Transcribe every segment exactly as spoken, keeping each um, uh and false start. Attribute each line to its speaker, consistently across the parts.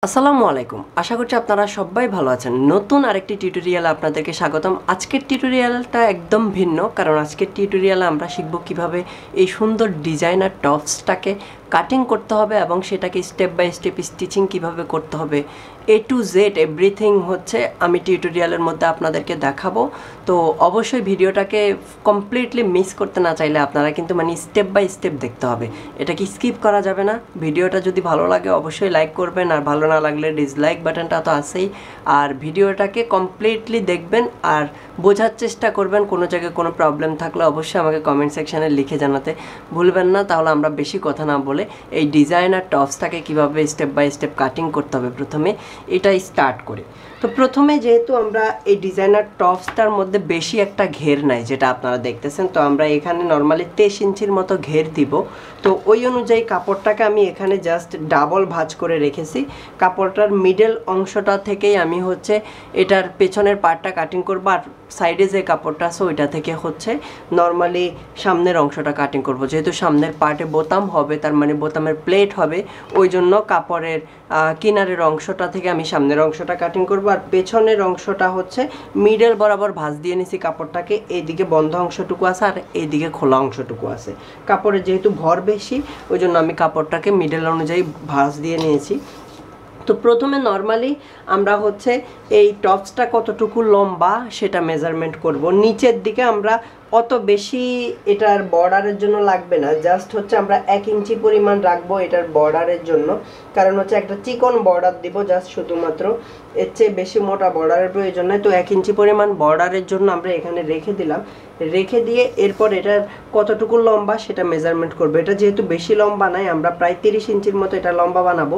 Speaker 1: আসসালামু আলাইকুম। আশা করছি আপনারা সবাই ভালো আছেন। নতুন আরেকটি টিউটোরিয়ালে আপনাদেরকে স্বাগতম। আজকের টিউটোরিয়ালটা একদম ভিন্ন, কারণ আজকের টিউটোরিয়ালে আমরা শিখব কিভাবে এই সুন্দর ডিজাইনার টপসটাকে কাটিং করতে হবে এবং সেটাকে স্টেপ বাই স্টেপ স্টিচিং কিভাবে করতে হবে, এ টু জেড এভরিথিং হচ্ছে আমি টিউটোরিয়ালের মধ্যে আপনাদেরকে দেখাবো। তো অবশ্যই ভিডিওটাকে কমপ্লিটলি মিস করতে না চাইলে আপনারা কিন্তু মানে স্টেপ বাই স্টেপ দেখতে হবে, এটা কি স্কিপ করা যাবে না। ভিডিওটা যদি ভালো লাগে অবশ্যই লাইক করবেন, আর ভালো না লাগলে ডিসলাইক বাটনটা তো আছেই। আর ভিডিওটাকে কমপ্লিটলি দেখবেন আর বোঝার চেষ্টা করবেন। কোনো জায়গায় কোনো প্রবলেম থাকলে অবশ্যই আমাকে কমেন্ট সেকশানে লিখে জানাতে ভুলবেন না। তাহলে আমরা বেশি কথা না বলে এই ডিজাইনার টপসটাকে কীভাবে স্টেপ বাই স্টেপ কাটিং করতে হবে প্রথমে এটাই স্টার্ট করি। তো প্রথমে যেহেতু আমরা এই ডিজাইনার টপসটার মধ্যে বেশি একটা ঘের নাই, যেটা আপনারা দেখতেছেন, তো আমরা এখানে নর্মালি তেইশ ইঞ্চির মতো ঘের দিব। তো ওই অনুযায়ী কাপড়টাকে আমি এখানে জাস্ট ডাবল ভাঁজ করে রেখেছি। কাপড়টার মিডল অংশটা থেকেই আমি হচ্ছে এটার পেছনের পার্টটা কাটিং করবো, আর সাইডে যে কাপড়টা আছে ওইটা থেকে হচ্ছে নর্মালি সামনের অংশটা কাটিং করব। যেহেতু সামনের পার্টে বোতাম হবে, তার মানে বোতামের প্লেট হবে, ওই জন্য কাপড়ের কিনারের অংশটা থেকে আমি সামনের অংশটা কাটিং করব, আর পেছনের অংশটা হচ্ছে মিডল বরাবর ভাঁজ দিয়ে নিছি কাপড়টাকে। এইদিকে বন্ধ অংশটুকু আছে আর এইদিকে খোলা অংশটুকু আছে। কাপড়ের যেহেতু ভর বেশি ওই জন্য আমি কাপড়টাকে মিডল অনুযায়ী ভাঁজ দিয়ে নিয়েছি। তো প্রথমে নর্মালি আমরা হচ্ছে এই টপসটা কতটুকু লম্বা সেটা মেজারমেন্ট করব। নিচের দিকে আমরা অত বেশি এটার বর্ডারের জন্য লাগবে না, জাস্ট হচ্ছে আমরা এক ইঞ্চি পরিমাণ রাখবো এটার বর্ডারের জন্য, কারণ হচ্ছে একটা চিকন বর্ডার দিব জাস্ট শুধুমাত্র, এর চেয়ে বেশি মোটা বর্ডারের প্রয়োজন নয়। তো এক ইঞ্চি পরিমাণ বর্ডারের জন্য আমরা এখানে রেখে দিলাম। রেখে দিয়ে এরপর এটার কতটুকু লম্বা সেটা মেজারমেন্ট করবো। এটা যেহেতু বেশি লম্বা নাই, আমরা প্রায় তিরিশ ইঞ্চির মতো এটা লম্বা বানাবো।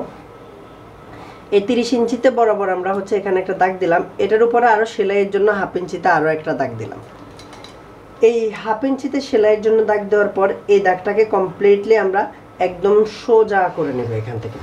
Speaker 1: এই তিরিশ ইঞ্চিতে বরাবর আমরা হচ্ছে এখানে একটা দাগ দিলাম। এটার উপরে আরও সেলাইয়ের জন্য হাফ ইঞ্চিতে আরও একটা দাগ দিলাম। এই হাফ ইঞ্চিতে সেলাইয়ের জন্য দাগ দেওয়ার পর এই দাগটাকে কমপ্লিটলি আমরা একদম সোজা করে নেব। এখান থেকে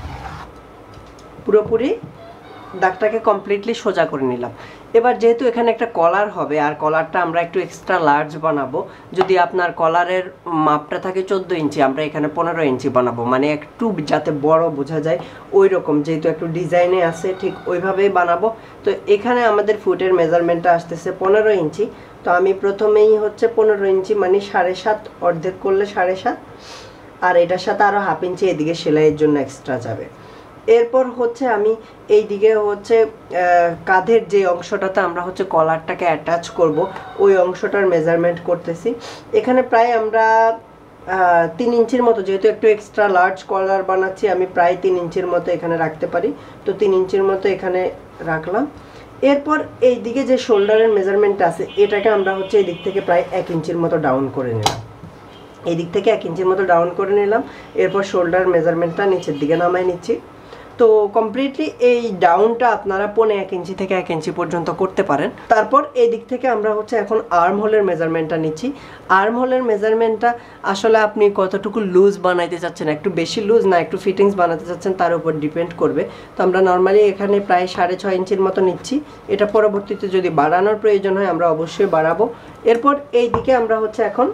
Speaker 1: পুরোপুরি দাগটাকে কমপ্লিটলি সোজা করে নিলাম। এবার যেহেতু এখানে একটা কলার হবে, আর কলারটা আমরা একটু এক্সট্রা লার্জ বানাবো, যদি আপনার কলারের মাপটা থাকে চোদ্দো ইঞ্চি, আমরা এখানে পনেরো ইঞ্চি বানাবো, মানে একটু যাতে বড় বোঝা যায় ওই রকম, যেহেতু একটু ডিজাইনে আছে ঠিক ওইভাবেই বানাবো। তো এখানে আমাদের ফুটের মেজারমেন্টটা আসতেছে পনেরো ইঞ্চি। তো আমি প্রথমেই হচ্ছে পনেরো ইঞ্চি মানে সাড়ে সাত, অর্ধেক করলে সাড়ে সাত, আর এটার সাথে আরও হাফ ইঞ্চি এদিকে সেলাইয়ের জন্য এক্সট্রা যাবে। এরপর হচ্ছে আমি এই দিকে হচ্ছে কাঁধের যে অংশটাতে আমরা হচ্ছে কলারটাকে অ্যাটাচ করব ওই অংশটার মেজারমেন্ট করতেছি। এখানে প্রায় আমরা তিন ইঞ্চির মতো, যেহেতু একটু এক্সট্রা লার্জ কলার বানাচ্ছি, আমি প্রায় তিন ইঞ্চির মতো এখানে রাখতে পারি। তো তিন ইঞ্চির মতো এখানে রাখলাম। এরপর এই দিকে যে শোল্ডারের মেজারমেন্টটা আছে এটাকে আমরা হচ্ছে এই দিক থেকে প্রায় এক ইঞ্চির মতো ডাউন করে নিলাম। এই দিক থেকে এক ইঞ্চির মতো ডাউন করে নিলাম। এরপর শোল্ডার মেজারমেন্টটা নিচের দিকে নামাই নিচ্ছি। তো কমপ্লিটলি এই ডাউনটা আপনারা পৌনে এক ইঞ্চি থেকে এক ইঞ্চি পর্যন্ত করতে পারেন। তারপর এই দিক থেকে আমরা হচ্ছে এখন আর্ম হোলের মেজারমেন্টটা নিচ্ছি। আর্ম হোলের মেজারমেন্টটা আসলে আপনি কতটুকু লুজ বানাইতে চাচ্ছেন, একটু বেশি লুজ না একটু ফিটিংস বানাতে চাচ্ছেন তার উপর ডিপেন্ড করবে। তো আমরা নর্মালি এখানে প্রায় সাড়ে ছয় ইঞ্চির মতো নিচ্ছি। এটা পরবর্তীতে যদি বাড়ানোর প্রয়োজন হয় আমরা অবশ্যই বাড়াবো। এরপর এই দিকে আমরা হচ্ছে এখন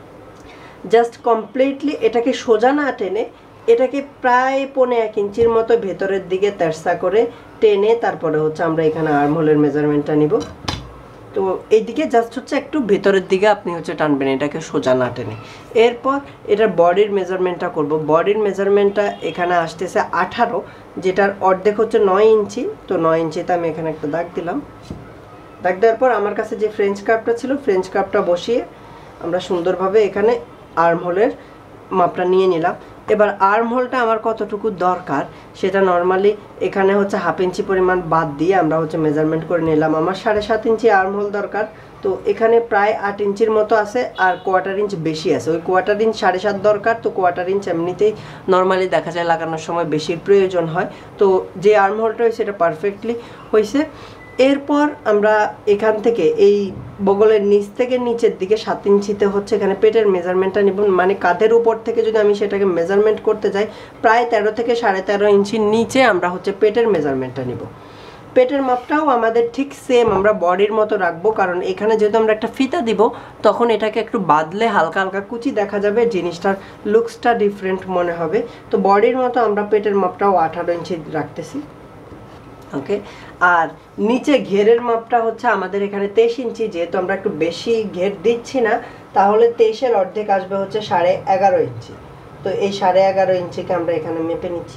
Speaker 1: জাস্ট কমপ্লিটলি এটাকে সোজা না টেনে এটাকে প্রায় পৌনে এক ইঞ্চির মতো ভেতরের দিকে তেরসা করে টেনে তারপরে হচ্ছে আমরা এখানে আর্ম হোলের মেজারমেন্টটা নিব। তো এইদিকে জাস্ট হচ্ছে একটু ভেতরের দিকে আপনি হচ্ছে টানবেন এটাকে সোজা না টেনে। এরপর এটার বডির মেজারমেন্টটা করব। বডির মেজারমেন্টটা এখানে আসতেছে আঠারো, যেটার অর্ধেক হচ্ছে নয় ইঞ্চি। তো নয় ইঞ্চিতে আমি এখানে একটা দাগ দিলাম। দাগ দেওয়ার পর আমার কাছে যে ফ্রেঞ্চ কার্ভটা ছিল ফ্রেঞ্চ কার্ভটা বসিয়ে আমরা সুন্দরভাবে এখানে আর্ম হোলের মাপটা নিয়ে নিলাম। এবার আর্ম হোলটা আমার কতটুকু দরকার সেটা নর্মালি এখানে হচ্ছে হাফ ইঞ্চি পরিমাণ বাদ দিয়ে আমরা হচ্ছে মেজারমেন্ট করে নিলাম। আমার সাড়ে সাত ইঞ্চি আর্ম হোল দরকার। তো এখানে প্রায় আট ইঞ্চির মতো আছে, আর কোয়ার্টার ইঞ্চ বেশি আছে। ওই কোয়ার্টার ইঞ্চ সাড়ে সাত দরকার, তো কোয়ার্টার ইঞ্চ এমনিতেই নর্মালি দেখা যায় লাগানোর সময় বেশির প্রয়োজন হয়। তো যে আর্ম হোলটা হয়েছে এটা পারফেক্টলি হয়েছে। এরপর আমরা এখান থেকে এই বগলের নিচ থেকে নিচের দিকে সাত ইঞ্চিতে হচ্ছে এখানে পেটের মেজারমেন্টটা নিব, মানে কাঁধের উপর থেকে যদি আমি সেটাকে মেজারমেন্ট করতে যাই প্রায় তেরো থেকে সাড়ে তেরো ইঞ্চির নিচে আমরা হচ্ছে পেটের মেজারমেন্টটা নিব। পেটের মাপটাও আমাদের ঠিক সেম আমরা বডির মতো রাখবো, কারণ এখানে যেহেতু আমরা একটা ফিতা দিব তখন এটাকে একটু বাদলে হালকা হালকা কুচি দেখা যাবে, জিনিসটার লুকসটা ডিফারেন্ট মনে হবে। তো বডির মতো আমরা পেটের মাপটাও আঠারো ইঞ্চি রাখতেছি। ওকে। আর নিচে ঘেরের মাপটা হচ্ছে আমাদের এখানে তেইশ ইঞ্চি, যেহেতু আমরা একটু বেশি ঘের দিচ্ছি না, তাহলে তেইশের অর্ধেক আসবে হচ্ছে সাড়ে এগারো ইঞ্চি। তো এই সাড়ে এগারো ইঞ্চিকে আমরা এখানে মেপে নিচ্ছি।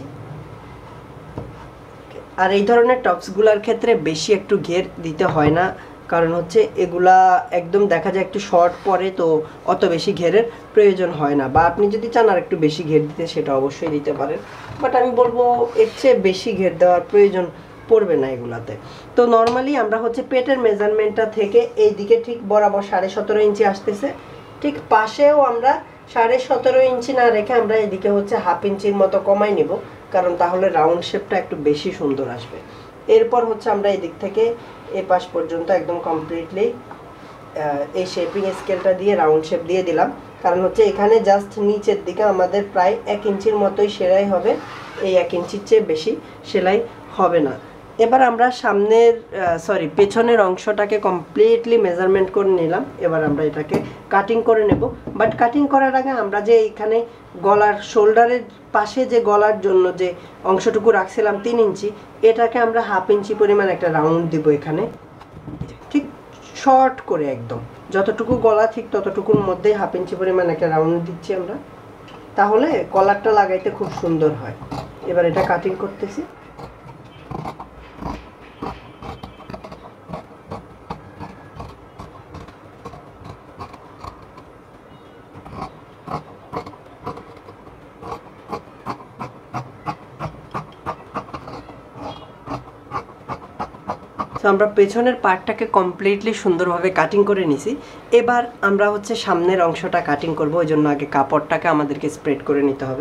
Speaker 1: আর এই ধরনের টপসগুলোর ক্ষেত্রে বেশি একটু ঘের দিতে হয় না, কারণ হচ্ছে এগুলা একদম দেখা যায় একটু শর্ট পরে, তো অত বেশি ঘেরের প্রয়োজন হয় না। বা আপনি যদি চান আর একটু বেশি ঘের দিতে সেটা অবশ্যই দিতে পারেন, বাট আমি বলবো এর চেয়ে বেশি ঘের দেওয়ার প্রয়োজন পড়বে না এগুলাতে। তো নর্মালি আমরা হচ্ছে পেটের মেজারমেন্টটা থেকে এই দিকে ঠিক বরাবর সাড়ে সতেরো ইঞ্চি আসতেছে, ঠিক পাশেও আমরা সাড়ে সতেরো ইঞ্চি না রেখে আমরা এদিকে হচ্ছে হাফ ইঞ্চির মতো কমাই নিব, কারণ তাহলে রাউন্ড শেপটা একটু বেশি সুন্দর আসবে। এরপর হচ্ছে আমরা এই দিক থেকে এই পাশ পর্যন্ত একদম কমপ্লিটলি এই শেপিং স্কেলটা দিয়ে রাউন্ড শেপ দিয়ে দিলাম, কারণ হচ্ছে এখানে জাস্ট নিচের দিকে আমাদের প্রায় এক ইঞ্চির মতোই সেলাই হবে, এই এক ইঞ্চির চেয়ে বেশি সেলাই হবে না। এবার আমরা সামনের সরি পেছনের অংশটাকে কমপ্লিটলি মেজারমেন্ট করে নিলাম। এবার আমরা এটাকে কাটিং করে নেব, বাট কাটিং করার আগে আমরা যে এখানে গলার শোল্ডারের পাশে যে গলার জন্য যে অংশটুকু রাখছিলাম তিন ইঞ্চি, এটাকে আমরা হাফ ইঞ্চি পরিমাণ একটা রাউন্ড দিব এখানে, ঠিক শর্ট করে একদম যতটুকু গলা ঠিক ততটুকুর মধ্যে হাফ ইঞ্চি পরিমাণ একটা রাউন্ড দিচ্ছি আমরা, তাহলে কলারটা লাগাইতে খুব সুন্দর হয়। এবার এটা কাটিং করতেছি। আমরা পেছনের পার্টটাকে কমপ্লিটলি সুন্দরভাবে কাটিং করে নিছি। এবার আমরা হচ্ছে সামনের অংশটা কাটিং করব, ওই জন্য আগে কাপড়টাকে আমাদেরকে স্প্রেড করে নিতে হবে।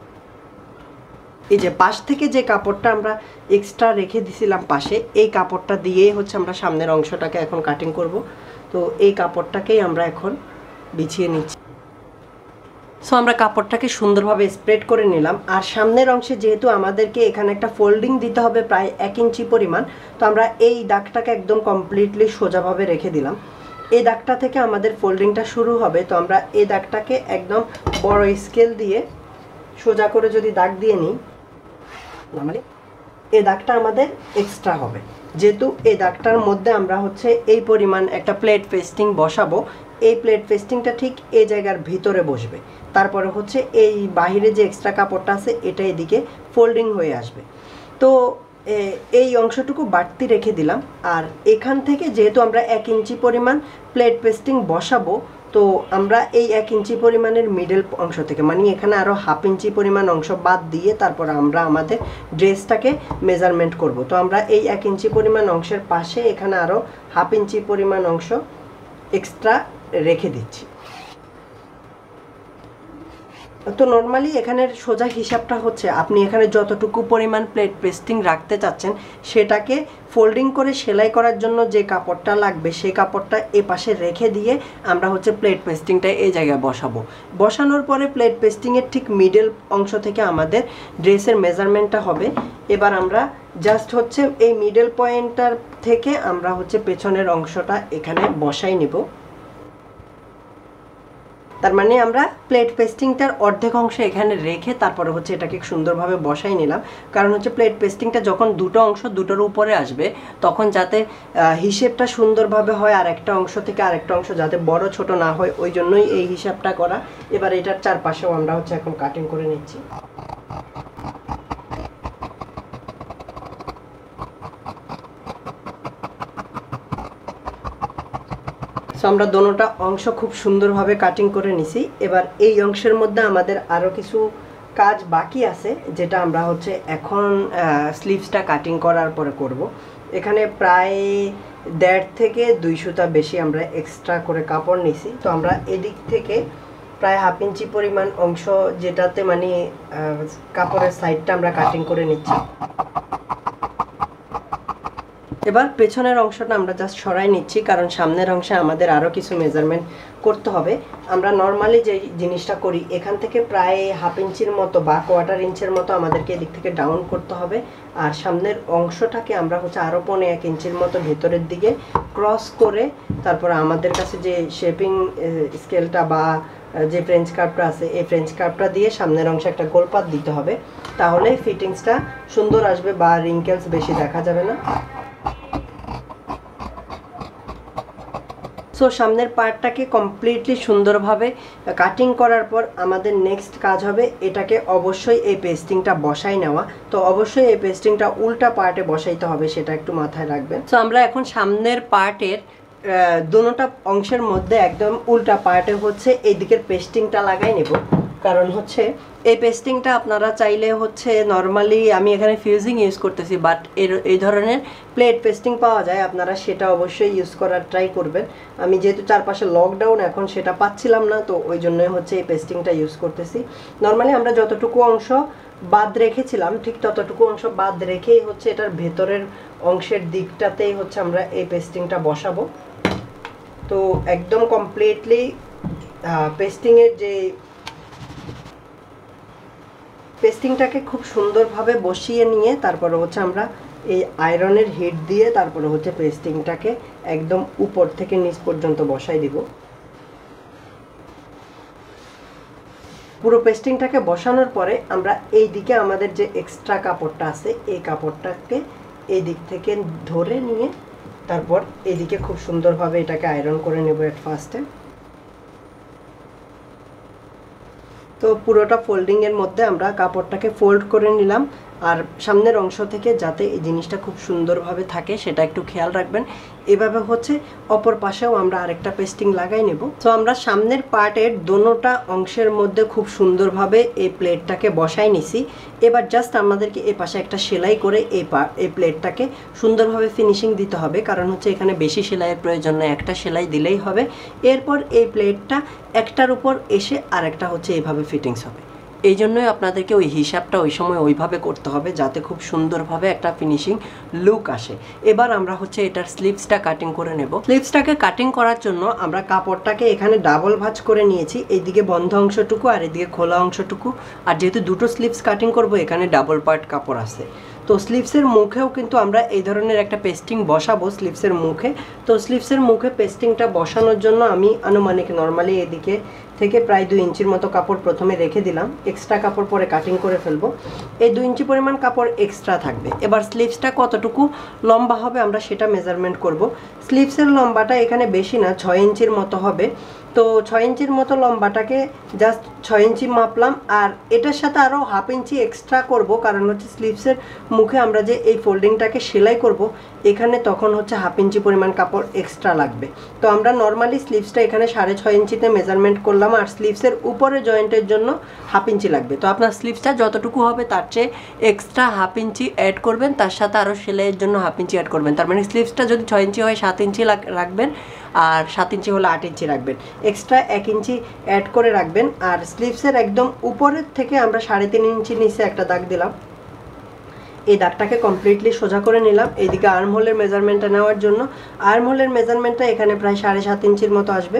Speaker 1: এই যে পাশ থেকে যে কাপড়টা আমরা এক্সট্রা রেখে দিছিলাম পাশে, এই কাপড়টা দিয়েই হচ্ছে আমরা সামনের অংশটাকে এখন কাটিং করব। তো এই কাপড়টাকেই আমরা এখন বিছিয়ে নিচ্ছি। সো আমরা কাপড়টাকে সুন্দরভাবে স্প্রেড করে নিলাম। আর সামনের অংশে যেহেতু আমাদেরকে এখানে একটা ফোল্ডিং দিতে হবে প্রায় এক ইঞ্চি পরিমাণ, তো আমরা এই দাগটাকে একদম কমপ্লিটলি সোজাভাবে রেখে দিলাম। এই দাগটা থেকে আমাদের ফোল্ডিংটা শুরু হবে, তো আমরা এই দাগটাকে একদম বড় স্কেল দিয়ে সোজা করে যদি দাগ দিয়ে নিই, মানে এই দাগটা আমাদের এক্সট্রা হবে, যেহেতু এই দাগটার মধ্যে আমরা হচ্ছে এই পরিমাণ একটা প্লেট পেস্টিং বসাবো। এই প্লেট পেস্টিংটা ঠিক এই জায়গার ভিতরে বসবে, তারপরে হচ্ছে এই বাহিরে যে এক্সট্রা কাপড়টা আছে এটা এদিকে ফোল্ডিং হয়ে আসবে। তো এই অংশটুকু বাড়তি রেখে দিলাম। আর এখান থেকে যেহেতু আমরা এক ইঞ্চি পরিমাণ প্লেট পেস্টিং বসাবো, তো আমরা এই এক ইঞ্চি পরিমাণের মিডল অংশ থেকে, মানে এখানে আরও হাফ ইঞ্চি পরিমাণ অংশ বাদ দিয়ে তারপর আমরা আমাদের ড্রেসটাকে মেজারমেন্ট করব। তো আমরা এই এক ইঞ্চি পরিমাণ অংশের পাশে এখানে আরও হাফ ইঞ্চি পরিমাণ অংশ এক্সট্রা রেখে দিচ্ছি। তো নর্মালি এখানের সোজা হিসাবটা হচ্ছে আপনি এখানে যতটুকু পরিমাণ প্লেট পেস্টিং রাখতে চাচ্ছেন সেটাকে ফোল্ডিং করে সেলাই করার জন্য যে কাপড়টা লাগবে সেই কাপড়টা এ পাশে রেখে দিয়ে আমরা হচ্ছে প্লেট পেস্টিংটা এই জায়গায় বসাবো। বসানোর পরে প্লেট পেস্টিংয়ের ঠিক মিডল অংশ থেকে আমাদের ড্রেসের মেজারমেন্টটা হবে। এবার আমরা জাস্ট হচ্ছে এই মিডল পয়েন্টটার থেকে আমরা হচ্ছে পেছনের অংশটা এখানে বসাই নেব। তার মানে আমরা প্লেট পেস্টিংটার অর্ধেক অংশ এখানে রেখে তারপরে হচ্ছে এটাকে সুন্দরভাবে বসাই নিলাম, কারণ হচ্ছে প্লেট পেস্টিংটা যখন দুটো অংশ দুটোর উপরে আসবে তখন যাতে হিসেবটা সুন্দরভাবে হয়, আর একটা অংশ থেকে আরেকটা অংশ যাতে বড় ছোট না হয়, ওই জন্যই এই হিসাবটা করা। এবার এটার চারপাশেও আমরা হচ্ছে এখন কাটিং করে নিচ্ছি। সো আমরা দোনোটা অংশ খুব সুন্দরভাবে কাটিং করে নিছি। এবার এই অংশের মধ্যে আমাদের আরও কিছু কাজ বাকি আছে, যেটা আমরা হচ্ছে এখন স্লিভসটা কাটিং করার পরে করব। এখানে প্রায় দেড় থেকে দুই সুতা বেশি আমরা এক্সট্রা করে কাপড় নিছি। তো আমরা এদিক থেকে প্রায় হাফ ইঞ্চি পরিমাণ অংশ, যেটাতে মানে কাপড়ের সাইডটা আমরা কাটিং করে নিচ্ছি। এবার পেছনের অংশটা আমরা জাস্ট সরাই নিচ্ছি, কারণ সামনের অংশে আমাদের আরও কিছু মেজারমেন্ট করতে হবে। আমরা নর্মালি যে জিনিসটা করি, এখান থেকে প্রায় হাফ ইঞ্চির মতো বা কোয়ার্টার ইঞ্চের মতো আমাদেরকে এদিক থেকে ডাউন করতে হবে। আর সামনের অংশটাকে আমরা হচ্ছে আরও পৌনে এক ইঞ্চির মতো ভেতরের দিকে ক্রস করে তারপর আমাদের কাছে যে শেপিং স্কেলটা বা যে ফ্রেঞ্চ কার্ভটা আছে এই ফ্রেঞ্চ কার্ভটা দিয়ে সামনের অংশে একটা গোলপাত দিতে হবে, তাহলে ফিটিংসটা সুন্দর আসবে বা রিঙ্কেলস বেশি দেখা যাবে না। সো সামনের পার্টটাকে কমপ্লিটলি সুন্দরভাবে কাটিং করার পর আমাদের নেক্সট কাজ হবে এটাকে অবশ্যই এই পেস্টিংটা বসাই নেওয়া। তো অবশ্যই এই পেস্টিংটা উল্টা পার্টে বসাইতে হবে, সেটা একটু মাথায় রাখবেন। সো আমরা এখন সামনের পার্টের দুটোটা অংশের মধ্যে একদম উল্টা পার্টে হচ্ছে এই দিকের পেস্টিংটা লাগাই নেব। কারণ হচ্ছে এই পেস্টিংটা আপনারা চাইলে হচ্ছে নর্মালি আমি এখানে ফিউজিং ইউজ করতেছি, বাট এর এই ধরনের প্লেট পেস্টিং পাওয়া যায়, আপনারা সেটা অবশ্যই ইউজ করার ট্রাই করবেন। আমি যেহেতু চারপাশে লকডাউন এখন সেটা পাচ্ছিলাম না, তো ওই জন্যই হচ্ছে এই পেস্টিংটা ইউজ করতেছি। নর্মালি আমরা যতটুকু অংশ বাদ রেখেছিলাম ঠিক ততটুকু অংশ বাদ রেখেই হচ্ছে এটার ভেতরের অংশের দিকটাতেই হচ্ছে আমরা এই পেস্টিংটা বসাবো। তো একদম কমপ্লিটলি পেস্টিংয়ের যে পেস্টিংটাকে খুব সুন্দরভাবে বসিয়ে নিয়ে তারপরে হচ্ছে আমরা এই আয়রনের হিট দিয়ে তারপরে হচ্ছে পেস্টিংটাকে একদম উপর থেকে নিচ পর্যন্ত বসাই দিব। পুরো পেস্টিংটাকে বসানোর পরে আমরা এই দিকে আমাদের যে এক্সট্রা কাপড়টা আছে এই কাপড়টাকে এই দিক থেকে ধরে নিয়ে তারপর এদিকে খুব সুন্দরভাবে এটাকে আয়রন করে নেব এট ফার্স্টে। তো পুরোটা ফোল্ডিংয়ের মধ্যে আমরা কাপড়টাকে ফোল্ড করে নিলাম, আর সামনের অংশ থেকে যাতে এই জিনিসটা খুব সুন্দরভাবে থাকে সেটা একটু খেয়াল রাখবেন। এভাবে হচ্ছে অপর পাশেও আমরা আরেকটা পেস্টিং লাগাই নেব। তো আমরা সামনের পার্টের দোনোটা অংশের মধ্যে খুব সুন্দরভাবে এই প্লেটটাকে বসাই নিছি। এবার জাস্ট আমাদেরকে এই পাশে একটা সেলাই করে এই পা এই প্লেটটাকে সুন্দরভাবে ফিনিশিং দিতে হবে, কারণ হচ্ছে এখানে বেশি সেলাইয়ের প্রয়োজন নেই, একটা সেলাই দিলেই হবে। এরপর এই প্লেটটা একটার উপর এসে আরেকটা হচ্ছে এইভাবে ফিটিংস হবে। এই জন্যই আপনাদেরকে ওই হিসাবটা ওই সময় ওইভাবে করতে হবে যাতে খুব সুন্দরভাবে একটা ফিনিশিং লুক আসে। এবার আমরা হচ্ছে এটার স্লিভসটা কাটিং করে নেব। স্লিভসটাকে কাটিং করার জন্য আমরা কাপড়টাকে এখানে ডাবল ভাঁজ করে নিয়েছি, এইদিকে বন্ধ অংশটুকু আর এদিকে খোলা অংশটুকু। আর যেহেতু দুটো স্লিভস কাটিং করব এখানে ডাবল পার্ট কাপড় আছে। তো স্লিভসের মুখেও কিন্তু আমরা এই ধরনের একটা পেস্টিং বসাবো স্লিভসের মুখে। তো স্লিভসের মুখে পেস্টিংটা বসানোর জন্য আমি আনুমানিক নর্মালি এদিকে থেকে প্রায় দুই ইঞ্চির মতো কাপড় প্রথমে রেখে দিলাম, এক্সট্রা কাপড় পরে কাটিং করে ফেলবো। এই দুই ইঞ্চি পরিমাণ কাপড় এক্সট্রা থাকবে। এবার স্লিভসটা কতটুকু লম্বা হবে আমরা সেটা মেজারমেন্ট করব। স্লিভসের লম্বাটা এখানে বেশি না, ছয় ইঞ্চির মতো হবে। তো ছয় ইঞ্চির মতো লম্বাটাকে জাস্ট ছয় ইঞ্চি মাপলাম, আর এটার সাথে আরও হাফ ইঞ্চি এক্সট্রা করব, কারণ হচ্ছে স্লিভসের মুখে আমরা যে এই ফোল্ডিংটাকে সেলাই করব এখানে তখন হচ্ছে হাফ ইঞ্চি পরিমাণ কাপড় এক্সট্রা লাগবে। তো আমরা নর্মালি স্লিভসটা এখানে সাড়ে ছয় ইঞ্চিতে মেজারমেন্ট করলাম, আর স্লিভসের উপরে জয়েন্টের জন্য হাফ ইঞ্চি লাগবে। তো আপনার স্লিভসটা যতটুকু হবে তার চেয়ে এক্সট্রা হাফ ইঞ্চি অ্যাড করবেন, তার সাথে আরও সেলাইয়ের জন্য হাফ ইঞ্চি অ্যাড করবেন। তার মানে স্লিভসটা যদি ছয় ইঞ্চি হয় সাত ইঞ্চি রাখবেন, আর সাত ইঞ্চি হলে আট ইঞ্চি রাখবেন, এক্সট্রা এক ইঞ্চি অ্যাড করে রাখবেন। আর স্লিভসের একদম উপরের থেকে আমরা সাড়ে তিন ইঞ্চি নিচে একটা দাগ দিলাম, এই দাগটাকে কমপ্লিটলি সোজা করে নিলাম। এইদিকে আর্ম হোলের মেজারমেন্টটা নেওয়ার জন্য আর্ম হোলের মেজারমেন্টটা এখানে প্রায় সাড়ে সাত ইঞ্চির মতো আসবে,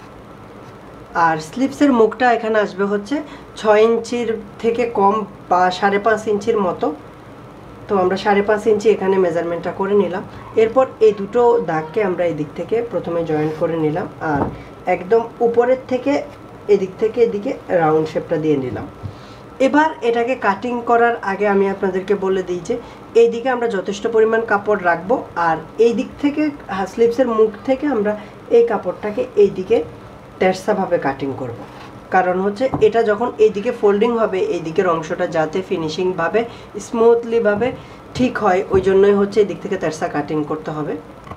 Speaker 1: আর স্লিভসের মুখটা এখানে আসবে হচ্ছে ছয় ইঞ্চির থেকে কম বা সাড়ে পাঁচ ইঞ্চির মতো। তো আমরা সাড়ে পাঁচ ইঞ্চি এখানে মেজারমেন্টটা করে নিলাম। এরপর এই দুটো দাগকে আমরা এদিক থেকে প্রথমে জয়েন্ট করে নিলাম, আর একদম উপরের থেকে এদিক থেকে এদিকে রাউন্ড শেপটা দিয়ে নিলাম। এবার এটাকে কাটিং করার আগে আমি আপনাদেরকে বলে দিই যে এইদিকে আমরা যথেষ্ট পরিমাণ কাপড় রাখবো, আর এই দিক থেকে স্লিভসের মুখ থেকে আমরা এই কাপড়টাকে এইদিকে তেরসাভাবে কাটিং করব। কারণ হচ্ছে এটা যখন এইদিকে ফোল্ডিং হবে এই দিকের অংশটা যাতে ফিনিশিংভাবে স্মুথলিভাবে ঠিক হয়, ওই জন্যই হচ্ছে এই দিক থেকে তেরসা কাটিং করতে হবে।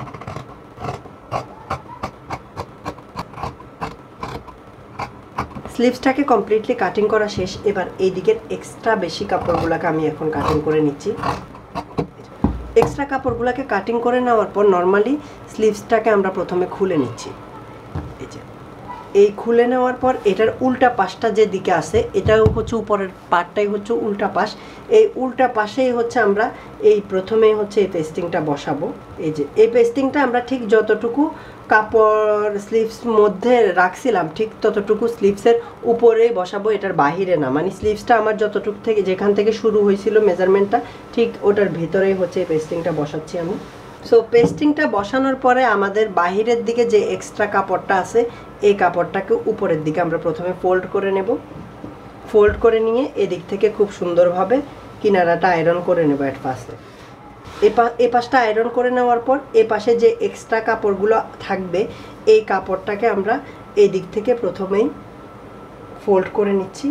Speaker 1: স্লিভসটাকে কমপ্লিটলি কাটিং করা শেষ। এবার এই দিকের এক্সট্রা বেশি কাপড়গুলোকে আমি এখন কাটিং করে নিচ্ছি। এক্সট্রা কাপড়গুলোকে কাটিং করে নেওয়ার পর নর্মালি স্লিভসটাকে আমরা প্রথমে খুলে নিচ্ছি। এই যে এই খুলে নেওয়ার পর এটার উল্টা পাশটা যে দিকে আছে এটাও হচ্ছে উপরের পার্টটাই হচ্ছে উল্টা পাশ। এই উল্টা পাশেই হচ্ছে আমরা এই প্রথমেই হচ্ছে এই পেস্টিংটা বসাবো। এই যে এই পেস্টিংটা আমরা ঠিক যতটুকু কাপড় স্লিভস মধ্যে রাখছিলাম ঠিক ততটুকু স্লিভসের উপরেই বসাবো, এটার বাহিরে না। মানে স্লিভসটা আমার যতটুকু থেকে যেখান থেকে শুরু হয়েছিল মেজারমেন্টটা ঠিক ওটার ভিতরেই হচ্ছে এই পেস্টিংটা বসাচ্ছি আমি। সো পেস্টিংটা বসানোর পরে আমাদের বাহিরের দিকে যে এক্সট্রা কাপড়টা আছে এই কাপড়টাকে উপরের দিকে আমরা প্রথমে ফোল্ড করে নেব। ফোল্ড করে নিয়ে এদিক থেকে খুব সুন্দরভাবে কিনারাটা আয়রন করে নেব এর পাশে। এই পাশটা আয়রন করে নেওয়ার পর এই পাশে যে এক্সট্রা কাপড়গুলো থাকবে এই কাপড়টাকে আমরা এই দিক থেকে প্রথমেই ফোল্ড করে নিচ্ছি।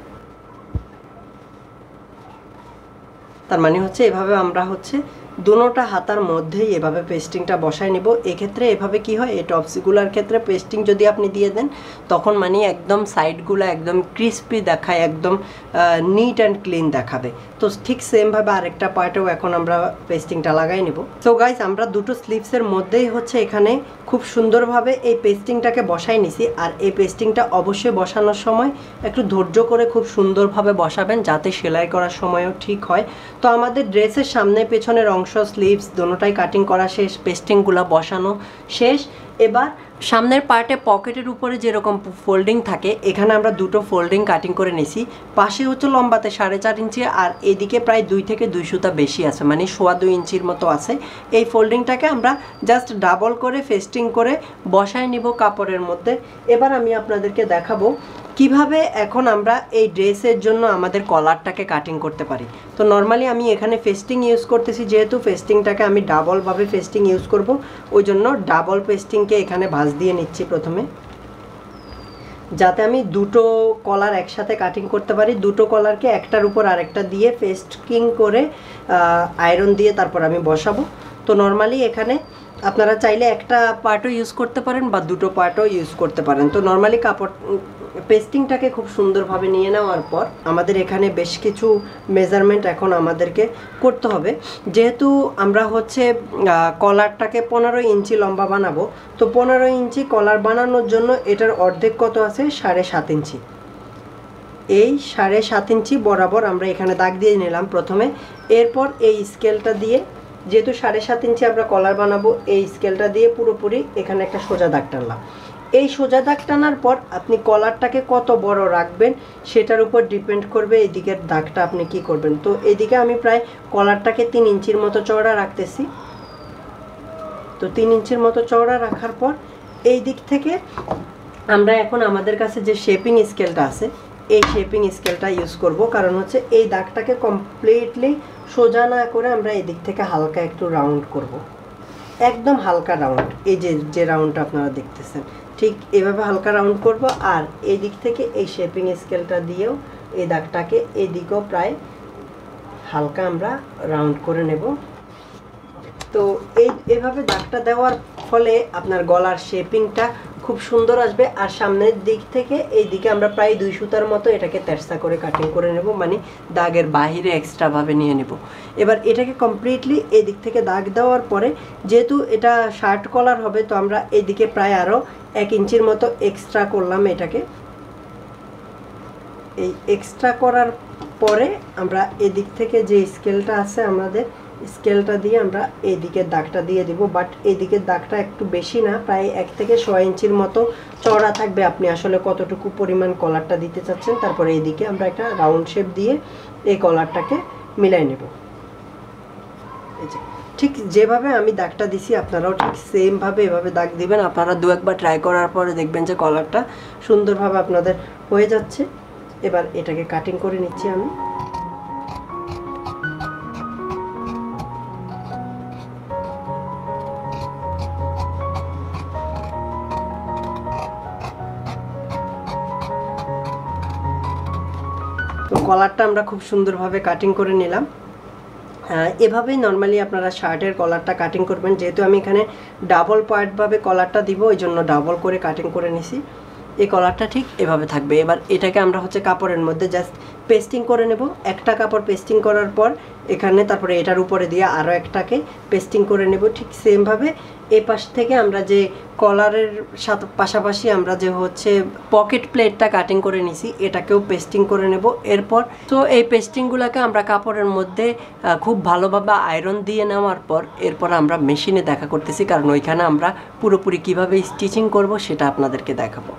Speaker 1: তার মানে হচ্ছে এভাবে আমরা হচ্ছে দুটোটা হাতার মধ্যেই এভাবে পেস্টিংটা বসায় নেব। এক্ষেত্রে এভাবে কি হয়, এই টপসগুলোর ক্ষেত্রে পেস্টিং যদি আপনি দিয়ে দেন তখন মানে একদম সাইডগুলো একদম ক্রিস্পি দেখায়, একদম নিট অ্যান্ড ক্লিন দেখাবে। তো ঠিক সেমভাবে আরেকটা পার্টেও এখন আমরা পেস্টিংটা লাগাই নেব। সো গাইস, আমরা দুটো স্লিভসের মধ্যেই হচ্ছে এখানে খুব সুন্দরভাবে এই পেস্টিংটাকে বসাই নিছি। আর এই পেস্টিংটা অবশ্যই বসানোর সময় একটু ধৈর্য করে খুব সুন্দরভাবে বসাবেন যাতে সেলাই করার সময়ও ঠিক হয়। তো আমাদের ড্রেসের সামনে পেছনের অংশ, স্লিভস দুটোটাই কাটিং করা শেষ, পেস্টিংগুলো বসানো শেষ। এবার সামনের পার্টে পকেটের উপরে যেরকম ফোল্ডিং থাকে এখানে আমরা দুটো ফোল্ডিং কাটিং করে নিছি। পাশে হচ্ছে লম্বাতে সাড়ে চার ইঞ্চি আর এদিকে প্রায় দুই থেকে দুই সুতা বেশি আছে, মানে সোয়া দুই ইঞ্চির মতো আছে। এই ফোল্ডিংটাকে আমরা জাস্ট ডাবল করে ফেস্টিং করে বসায় নিব কাপড়ের মধ্যে। এবার আমি আপনাদেরকে দেখাবো কিভাবে এখন আমরা এই ড্রেসের জন্য আমাদের কলারটাকে কাটিং করতে পারি। তো নর্মালি আমি এখানে ফেস্টিং ইউজ করতেছি, যেহেতু ফেস্টিংটাকে আমি ডাবলভাবে ফেস্টিং ইউজ করব ওই জন্য ডাবল ফেস্টিংকে এখানে ভাঁজ দিয়ে নিচ্ছি প্রথমে, যাতে আমি দুটো কলার একসাথে কাটিং করতে পারি। দুটো কলারকে একটার উপর আরেকটা দিয়ে ফেস্টিং করে আয়রন দিয়ে তারপর আমি বসাবো। তো নর্মালি এখানে আপনারা চাইলে একটা পার্টও ইউজ করতে পারেন বা দুটো পার্টও ইউজ করতে পারেন। তো নর্মালি কাপড় পেস্টিংটাকে খুব সুন্দরভাবে নিয়ে নেওয়ার পর আমাদের এখানে বেশ কিছু মেজারমেন্ট এখন আমাদেরকে করতে হবে। যেহেতু আমরা হচ্ছে কলারটাকে পনেরো ইঞ্চি লম্বা বানাবো, তো পনেরো ইঞ্চি কলার বানানোর জন্য এটার অর্ধেক কত আছে, সাড়ে সাত ইঞ্চি। এই সাড়ে সাত ইঞ্চি বরাবর আমরা এখানে দাগ দিয়ে নিলাম প্রথমে। এরপর এই স্কেলটা দিয়ে, যেহেতু সাড়ে সাত ইঞ্চি আমরা কলার বানাবো, এই স্কেলটা দিয়ে পুরোপুরি এখানে একটা সোজা দাগ টানলাম। এই সোজা দাগ টানার পর আপনি কলারটাকে কত বড় রাখবেন সেটার উপর ডিপেন্ড করবে এই দিকের দাগটা আপনি কি করবেন। তো এইদিকে আমি প্রায় কলারটাকে তিন ইঞ্চির মতো চওড়া রাখতেছি। তো তিন ইঞ্চির মতো চওড়া রাখার পর এই দিক থেকে আমরা এখন আমাদের কাছে যে শেপিং স্কেলটা আছে এই শেপিং স্কেলটা ইউজ করব, কারণ হচ্ছে এই দাগটাকে কমপ্লিটলি সোজা না করে আমরা এই দিক থেকে হালকা একটু রাউন্ড করব, একদম হালকা রাউন্ড। এই যে যে রাউন্ডটা আপনারা দেখতেছেন ঠিক এভাবে হালকা রাউন্ড করব। আর এই দিক থেকে এই শেপিং স্কেলটা দিয়েও এই দাগটাকে এই দিকেও প্রায় হালকা আমরা রাউন্ড করে নেব। তো এই এভাবে দাগটা দেওয়ার ফলে আপনার গলার শেপিংটা খুব সুন্দর আসবে। আর সামনের দিক থেকে এই দিকে আমরা প্রায় দুই সুতার মতো এটাকে তেরসা করে কাটিং করে নেব, মানে দাগের বাহিরে এক্সট্রাভাবে নিয়ে নেব। এবার এটাকে কমপ্লিটলি এই দিক থেকে দাগ দেওয়ার পরে, যেহেতু এটা শার্ট কলার হবে, তো আমরা এই দিকে প্রায় আরও এক ইঞ্চির মতো এক্সট্রা করলাম এটাকে। এই এক্সট্রা করার পরে আমরা এদিক থেকে যে স্কেলটা আছে আমাদের স্কেলটা দিয়ে আমরা এই দিকের দাগটা দিয়ে দিব। বাট এই দিকের দাগটা একটু বেশি না, প্রায় এক থেকে ছয় ইঞ্চির মতো চওড়া থাকবে। আপনি আসলে কতটুকু পরিমাণ কলারটা দিতে চাচ্ছেন, তারপরে এইদিকে আমরা একটা রাউন্ড শেপ দিয়ে এই কলারটাকে মিলাই নেব। এই যে ঠিক যেভাবে আমি দাগটা দিছি আপনারাও ঠিক সেমভাবে এভাবে দাগ দিবেন। আপনারা দু একবার ট্রাই করার পরে দেখবেন যে কলারটা সুন্দরভাবে আপনাদের হয়ে যাচ্ছে। এবার এটাকে কাটিং করে নিচ্ছি আমি। তো কলারটা আমরা খুব সুন্দরভাবে কাটিং করে নিলাম। এভাবেই নর্মালি আপনারা শার্টের কলারটা কাটিং করবেন। যেহেতু আমি এখানে ডাবল পার্টভাবে কলারটা দিব ওই জন্য ডাবল করে কাটিং করে নিছি। এই কলারটা ঠিক এভাবে থাকবে। এবার এটাকে আমরা হচ্ছে কাপড়ের মধ্যে জাস্ট পেস্টিং করে নেব। একটা কাপড় পেস্টিং করার পর এখানে তারপরে এটার উপরে দিয়ে আরও একটাকে পেস্টিং করে নেব। ঠিক সেমভাবে এই পাশ থেকে আমরা যে কলারের সাথে পাশাপাশি আমরা যে হচ্ছে পকেট প্লেটটা কাটিং করে নিছি এটাকেও পেস্টিং করে নেব। এরপর তো এই পেস্টিংগুলোকে আমরা কাপড়ের মধ্যে খুব ভালোভাবে আয়রন দিয়ে নেওয়ার পর এরপর আমরা মেশিনে দেখা করতেছি, কারণ ওইখানে আমরা পুরোপুরি কিভাবে স্টিচিং করব সেটা আপনাদেরকে দেখাবো।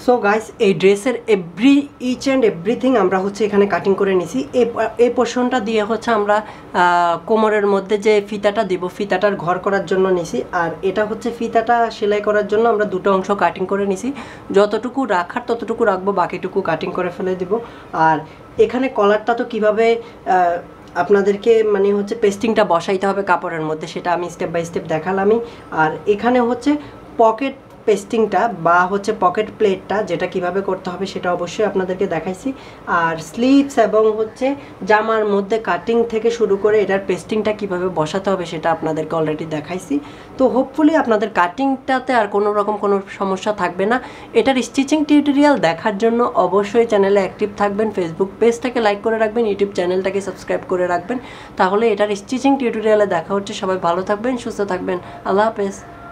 Speaker 1: সো গাইস এই ড্রেসের এভরি ইচ অ্যান্ড এভরিথিং আমরা হচ্ছে এখানে কাটিং করে নিছি। এই এই পোর্শনটা দিয়ে হচ্ছে আমরা কোমরের মধ্যে যে ফিতাটা দিব ফিতাটার ঘর করার জন্য নিছি, আর এটা হচ্ছে ফিতাটা সেলাই করার জন্য আমরা দুটো অংশ কাটিং করে নিছি। যতটুকু রাখার ততটুকু রাখবো, বাকিটুকু কাটিং করে ফেলে দিব। আর এখানে কলারটা তো কীভাবে আপনাদেরকে মানে হচ্ছে পেস্টিংটা বসাইতে হবে কাপড়ের মধ্যে সেটা আমি স্টেপ বাই স্টেপ দেখালামই। আর এখানে হচ্ছে পকেট পেস্টিংটা বা হচ্ছে পকেট প্লেটটা যেটা কিভাবে করতে হবে সেটা অবশ্যই আপনাদেরকে দেখাইছি। আর স্লিভস এবং হচ্ছে জামার মধ্যে কাটিং থেকে শুরু করে এটার পেস্টিংটা কিভাবে বসাতে হবে সেটা আপনাদেরকে অলরেডি দেখাইছি। তো হোপফুলি আপনাদের কাটিংটাতে আর কোনো রকম কোনো সমস্যা থাকবে না। এটার স্টিচিং টিউটোরিয়াল দেখার জন্য অবশ্যই চ্যানেলে অ্যাক্টিভ থাকবেন, ফেসবুক পেজটাকে লাইক করে রাখবেন, ইউটিউব চ্যানেলটাকে সাবস্ক্রাইব করে রাখবেন। তাহলে এটার স্টিচিং টিউটোরিয়ালে দেখা হচ্ছে। সবাই ভালো থাকবেন, সুস্থ থাকবেন। আল্লাহ হাফেজ।